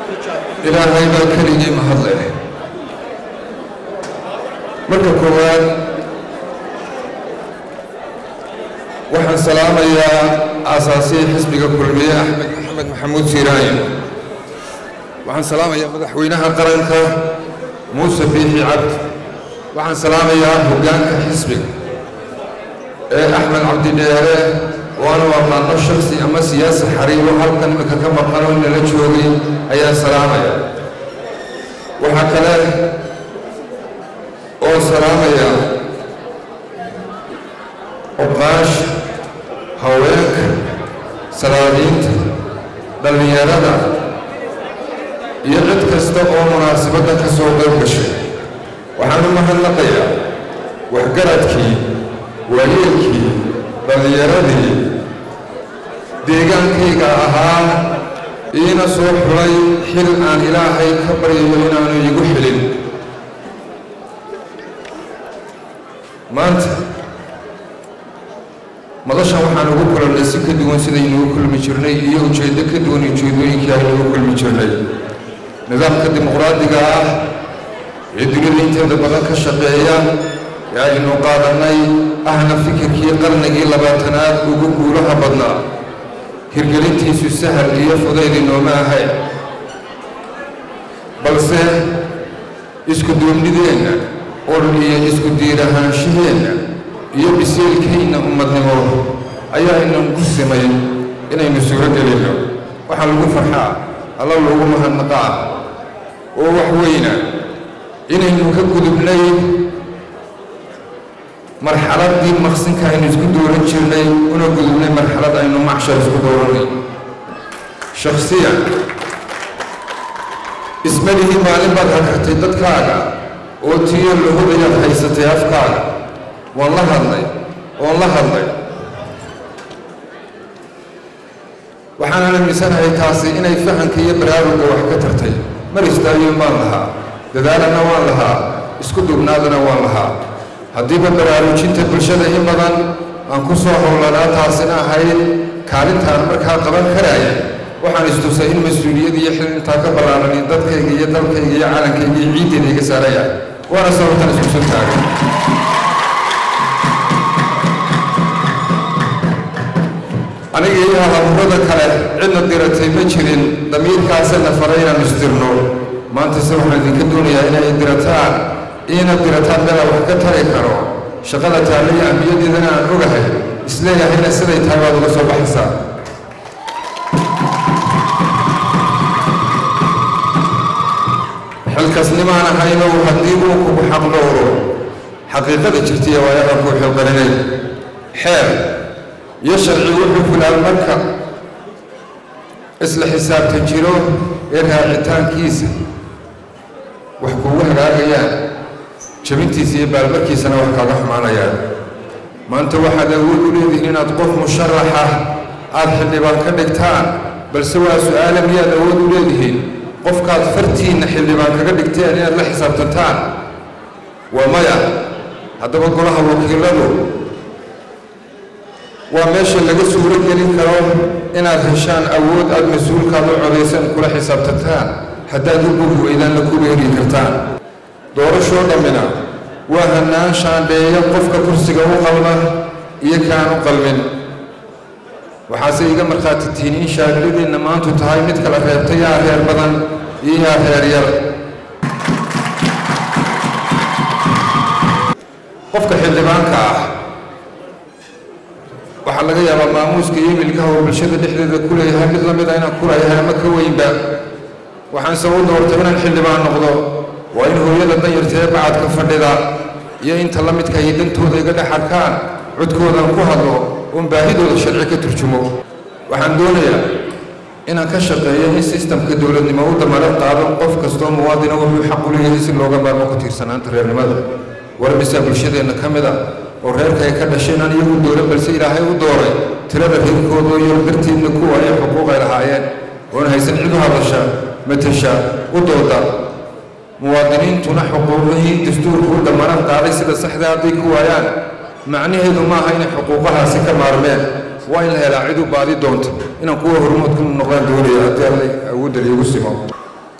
إلهي بالكلمة محضر مركب كوان وحن سلام يا أساسي حزبك كلمية أحمد محمود سيراين وحن سلام يا مدحوينها قرنك موسى بيحي عبد وحن سلام يا هجانك حزبك أحمد عبد الديارة وأنا وقعنا الشخصي أما سياسة حريم وحلقا كما قالوا إن لجوغي أيها السلام يا وحكلا أو سلام يا أبغاش هواك سلامينت دلنيارة يعد كستا أو مناسبة كسوق البشر وحنا مهلقيا وحقرتكي وليلكي دلنيارة ديغان كيغا أها إينا صوح لي حل عن إلهي كبري وإنا نيقو حلين مانت مدشان waxaan ugu kulannay si ka duwan sidaynu ugu kulmi jirnay iyo ujeedo ka duwan ujeedooyinkii aynu ugu kulmi jirnay nidaamka dimuqraadiga ah ee dunida inteeda badan ka shaqeeya ee aynu qaadanay ahna fikirkii qarnigii 20aad ugu guulaha badnaa hirgelintiisu sahal iyo fudayd inooma ahayn balse isku duubnideenna oo iyo isku diirahaanshiheena iyo biseelkayna ummadnimo ayaa inaan ku simay inaynu suuro gelino waxaa lagu farxaa alla lagu mahadnaqaa oo wax weyna inaynu ka gudubnay marxaladii maqsinka aynu isku dooran jirnay una gudubnay marxalad aynu macshar isku dooranay shakhsiyan ismalihii maalin baad hakartay dadkaaga oo tiyo lahudayaad haysatay afkaaga waan la hadlay waxaan aaminsannahay taasi inay fahanka iyo baraaruga wax ka tartay mar istaayo maan lahaa dadaalana waan lahaa isku dubnaadana waan lahaa haddiiba baraarujinta bulshada in badan aan ku soo howlanaa taasina ahayd kaalintaan markaa qaban karaya waxaan istusay in mas-uuliyad iyo xil intaa ka ballaaranin dadkayga iyo dalkayga iyo calankayga iyo ciiddayda iga saaraya waana sababtan isku soo taagay aniga iyo halaburada kale cidna diratay ma jirin damiirkaasana faray inaan istirno maanta se waxaan idinka doonayaa inay dirataan meel wax ka tari karo shaqada taalla iyo ahmiyadeedana aan ogahay isleeyahayna siday tahay baad uga soo baxaysaa xilkasnimaan ahayno haddii uu kugu xaqdhowro xaqiiqada jirtiya waayaha kuu xilqarinay xeer iyo sharci wuxuu fulaan marka isla xisaabtan jiro ee raacitaankiisa wax kugu hagaagayaan jabintiisa iyo baalmarkiisana wax kaaga xumaanayaan maanta waxaad awood u leedihiin inaad qof musharaxa aad xildhibaan ka dhigtaan balse waa su-aala miyaad awood u leedihiin qofkaad fartiinna xildhibaan kaga dhigteen inaad la xisaabtantaan waa maya haddaba golaha wakiiladu waa meesha laga suuro gelin karo inaad heshaan awood aad mas-uulkaad u codaysan kula xisaabtantaan haddaad u bogi weydaanna ku beeri kartaan doorashoo dhammina waa hannaan shaandheeya qofka kursiga u qalma iyo kaan u qalmin waxaase iga markhaati tihiin in shaagladeenna maantu tahay mid kala reebtay yaa reer badan iyo yaa reer yar qofka xildhibaanka ah waxaa laga yaabaa maamuuska iyo milkaha oo bulshada dhexdeeda ku leeyahay mid lamid a inaan ku leeyahay ama ka weynba waxaan se u doortay inaan xildhibaan noqdo waa in hooyada danyarta ee bacadka fadhida iyo inta la midka ay dantooda iga dhex arkaan codkoodaan ku hadlo oon baahidooda sharci ka turjumo waxaan doonayaa inaan ka shaqeeyo in sistamka dowladnimo u damarar qaado qof kastoo muwaadina wuxuu xaq u leeyahay si looga maarmo ku tiirsanaanta reernimada warbisaa bulshadeenna ka mid ah oo reerka ay ka dhasheen aan iyagu dooran balse ilaahay u dooray tirada reerkoodoo iyo darteedna kuwa ay xuquuq ay lahaayeen oon haysan cid u hadasha matasha u dooda muwaadiniintuna xuquuqihii dastuurku u damarar qaaday sida saxda hadday ku waayaan macnaheedu maaha inay xuquuqahaasi ka maarmeen waa in la helaa cid u baadi doonta inaan kuwa hormood ku noqdaan doonaya haddii allay awoodda liigu simo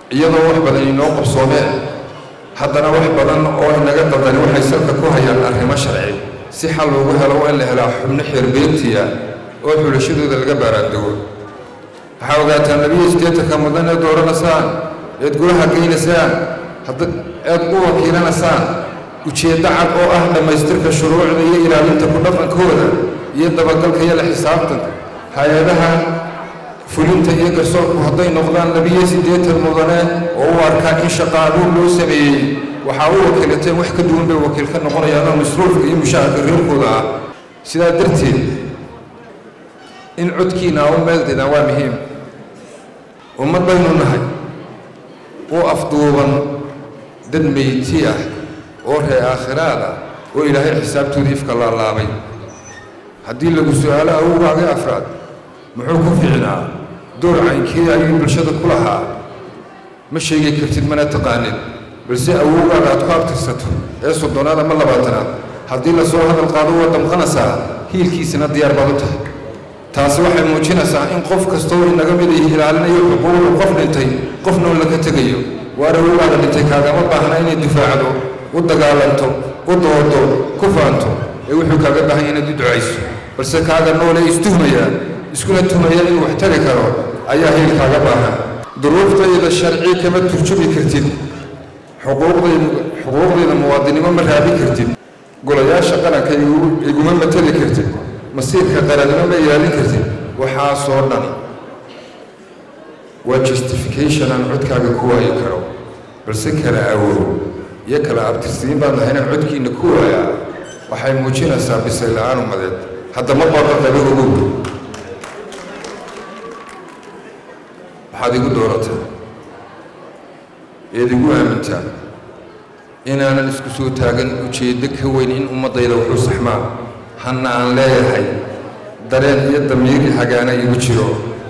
iyadoo wax badan inoo qabsoomeen haddana wax badan oo inaga daldani waxay salka ku hayaan arrimo sharci si xal loogu helo waa in la helaa xubno xeerbeegtiya oo xulashadooda laga baaraandego waxaa ogaataan 82 mudan ee dooranaysaan eed golaha geynaysaan eed u wakiilanaysaan ujeeddo cad oo ah dhammaystirka shuruucda iyo ilaalinta ku dhaqankooda iyo dabagalka iyo la xisaabtanka hay-adaha fulinta iyo garsoorku hadday noqdaan 82 mudane oo u arkaa in shaqaaluhu loo sameeyey waxaa u wakiilateen wax ka duwan bay wakiil ka noqonayaan oo masruufka iyo mushaharka reerkooda ah sidaa darteed in codkiina u meeldeedaan waa muhiim ummad baynu nahay oo afduuban dad meyti ah oo ree aakhiraad ah oo ilaahay xisaabtooda ifka laalaabay haddii lagu su'aalo awowgaaga afraad muxuu ku fiicnaa door caynkii ayuu bulshada ku lahaa ma sheegi kartid mana taqaanid balse awowgaaga aad ku abtirsato ee soddonaad ama labaatanaad haddii la soo hadal qaado waa damqanaysaa hiilkiisana diyaar baad u tahay taasi waxay muujinaysaa in qof kastoo inaga mid ilaalinayo xuquuqda qof dhintay qofna uu laga tegayo waar awowgaaga dhintay kaagama baahna inay difaacdo u dagaalanto u doodo ku faanto ee wuxuu kaaga baahan yahay inaad u ducayso balse kaaga noole istuhmaya iskuna tuhmaya inuu wax tari karo ayaa hiilkaaga baahan duruuftayda sharci kama turjubi kartid xuquuqdayda muwaadinimo ma raabi kartid golayaasha qaranka iguma matali kartid masiirka qarannimo ma ilaalin kartid waxaasoo dhan waa justification aan codkaaga ku waayi karo balse kala awood iyo kala abtirsiin baan lahayn aan codkiina ku waayaa waxay muujinaysaa bisay la'aan umadeed hadda ma baaqan qaba ogow waxaad igu doorataa eed igu aamintaa inaanan isku soo taagan ujeeddo ka weyn in ummaddayda wuxuu saxmaa hanna aan leeyahay dareen iyo damiiri hagaana igu jiro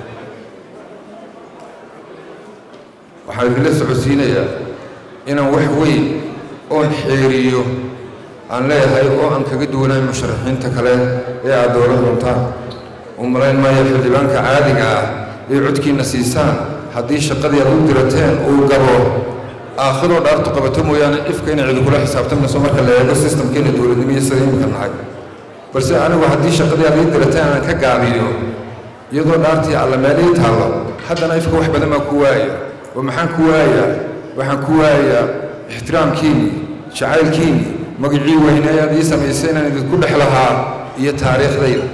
waxaan idinla socodsiinayaa inaan wax weyn oon xeeriyo aan leeyahay oo aan kaga duwanahay musharaxiinta kale ee aad dooran doontaan u malayn maayo xildhibaanka caadiga ah ee codkiina siisaan haddii shaqadii aad u dirateen uu gabo aakhiroo dhaartu qabato mooyaane ifka inay cidi kula xisaabtamayso marka la eego sistamkeena dowladnimo iyo sida imika nahay balse anigu haddii shaqadii aad ii dirateen aan ka gaabiyo iyadoo dhaartii alla meelii taallo haddana ifka wax badan baan ku waaya oo maxaan ku waayaa waxaan ku waayaa ixtiraamkiinii jacaylkiinii magacii weyne ayaad ii samaysay inaan idinku dhex lahaa iyo taariikhdayda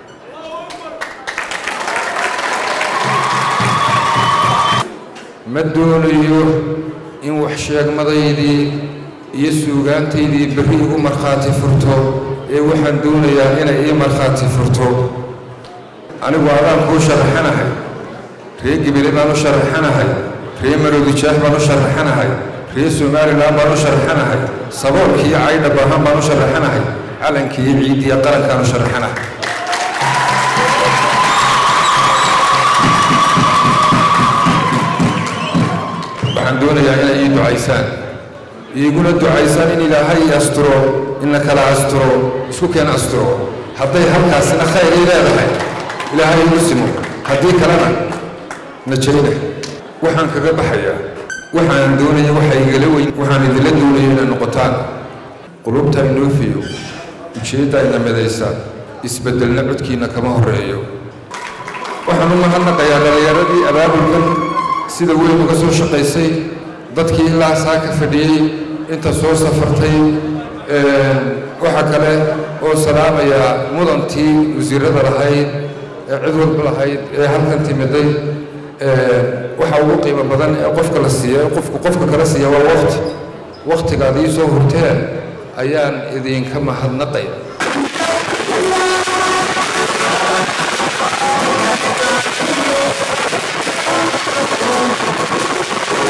ma doonayo in wax sheegmadaydii iyo suugaantaydii berri igu markhaati furto ee waxaan doonayaa inay ii markhaati furto anigu adaan kuu sharaxanahay ree gibile baan u sharaxanahay ree maroodijaah baan u sharaxanahay ree somalilan baan u sharaxanahay saboolkii caydha baahan baan u sharaxanahay calankii ciidiya qarankaan u sharaxanahay waxaan doonayaa inay ii ducaysaan iiguna ducaysaan in ilaahay asturo inna kala asturo isku keen asturo hadday halkaasina khayr ii leedahay ilaahay igu simo haddii kalena najayna waxaan kaga baxayaa waxaan doonaya waxay igala weyn waxaan idinla doonaya inay noqotaan qulubta inoo fiyo ujeedda ina midaysa isbeddelna codkiina kama horreeyo waxaan u mahadnaqayaa dhallinyaradii abaabulkan sida weyn uga soo shaqaysay dadkii ilaa saa ka fadhiyey inta soo safartay waxa kale oo salaamaya mudantii wasiirada lahayd ee cid walba lahayd ee halkan timiday waxa ugu qiimo badan ee qofka la siiyo qofka kala siiya waa waqtigaad ii soo hurteen ayaan idinka mahadnaqaya